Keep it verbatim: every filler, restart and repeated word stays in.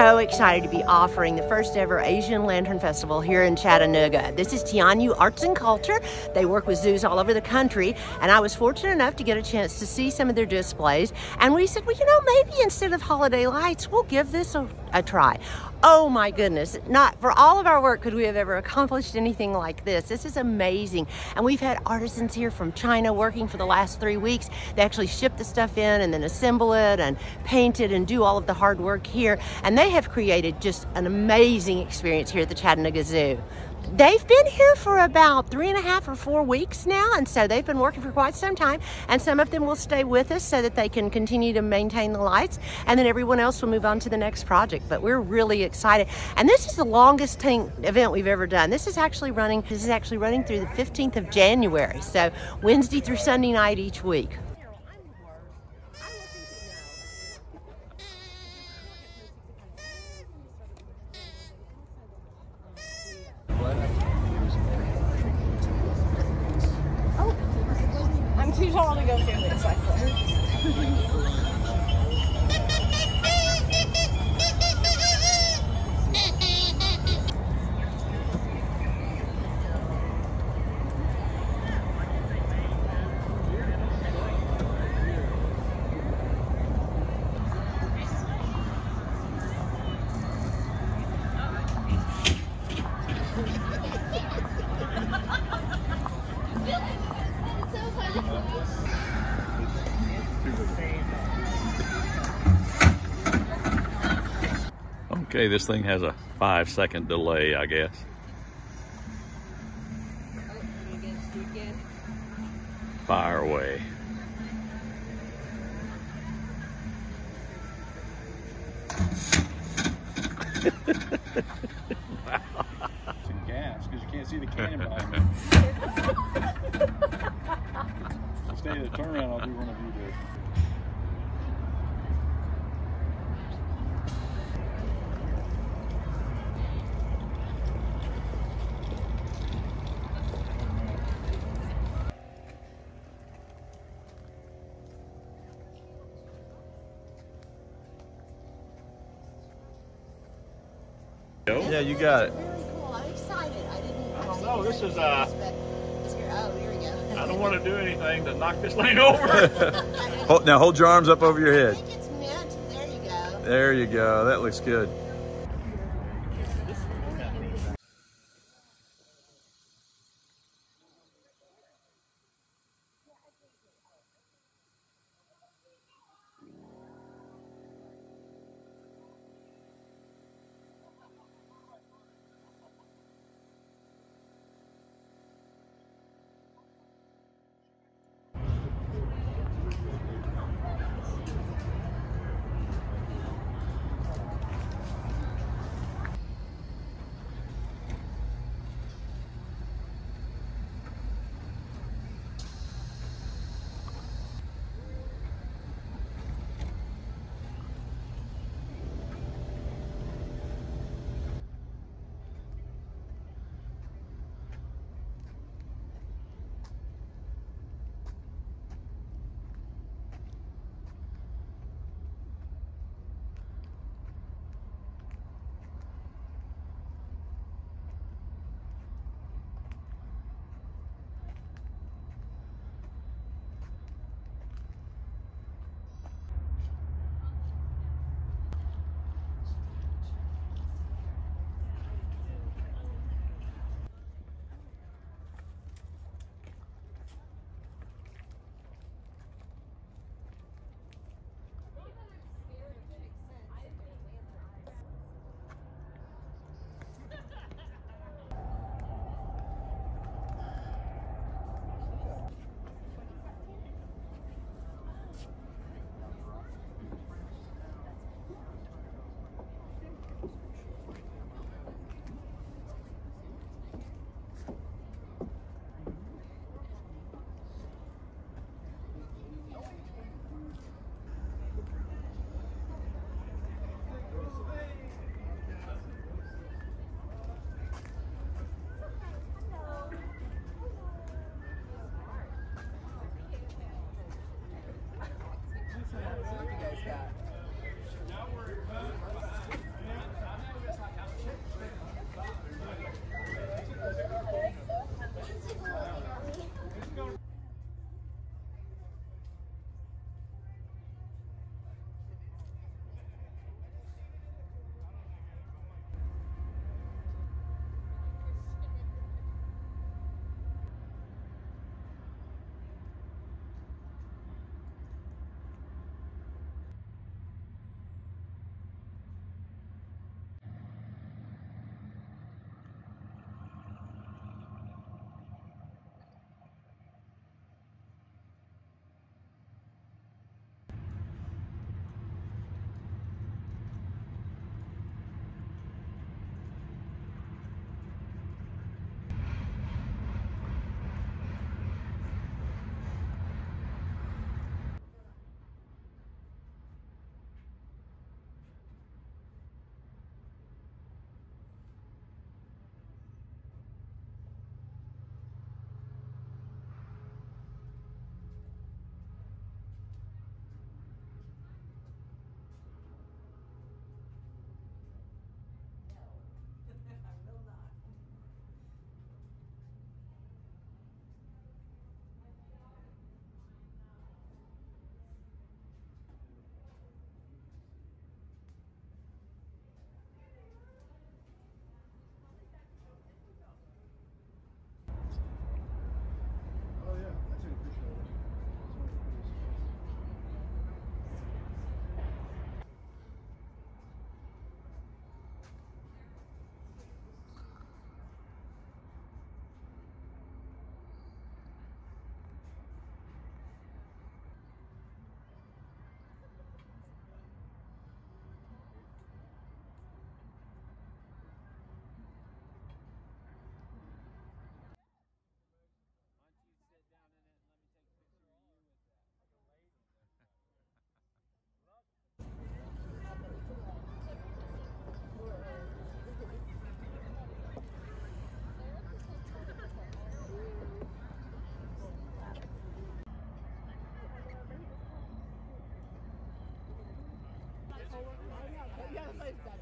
so excited to be offering the first ever Asian Lantern Festival here in Chattanooga. This is Tianyu Arts and Culture. They work with zoos all over the country, and I was fortunate enough to get a chance to see some of their displays. And we said, well, you know, maybe instead of holiday lights, we'll give this a, a try. Oh my goodness, not for all of our work could we have ever accomplished anything like this. This is amazing. And we've had artisans here from China working for the last three weeks. They actually ship the stuff in and then assemble it and paint it and do all of the hard work here. And they have created just an amazing experience here at the Chattanooga Zoo. They've been here for about three and a half or four weeks now, and so they've been working for quite some time, and some of them will stay with us so that they can continue to maintain the lights, and then everyone else will move on to the next project. But we're really excited, and this is the longest event we've ever done. This is actually running this is actually running through the fifteenth of January, so Wednesday through Sunday night each week. I'm too tall to go through this, I Okay, this thing has a five second delay, I guess. Fire away. Wow. Some gas, because you can't see the cannon behind me. Stay at the turnaround, I'll do one of you do. Yeah, you got it. Very cool. I'm excited. I didn't. I don't know. This is uh. Oh, here we go. I don't want to do anything to knock this lane over. Hold, now hold your arms up over your head. I think it's meant. There you go. There you go. That looks good. Yeah, the face guy.